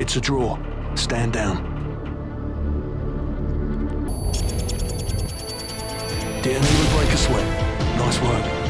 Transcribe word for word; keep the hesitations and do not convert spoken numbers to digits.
It's a draw. Stand down. Didn't even break a sweat. Nice work.